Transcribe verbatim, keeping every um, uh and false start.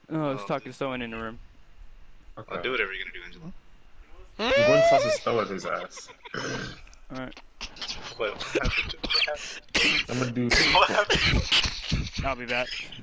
Oh, I was Um, talking to someone in the room. I'll Okay. do whatever you're gonna do, Angelo. I'm going to toss a spell at his ass. Alright. Wait, what happened? What happened? I'm gonna do. What happened? I'll be back.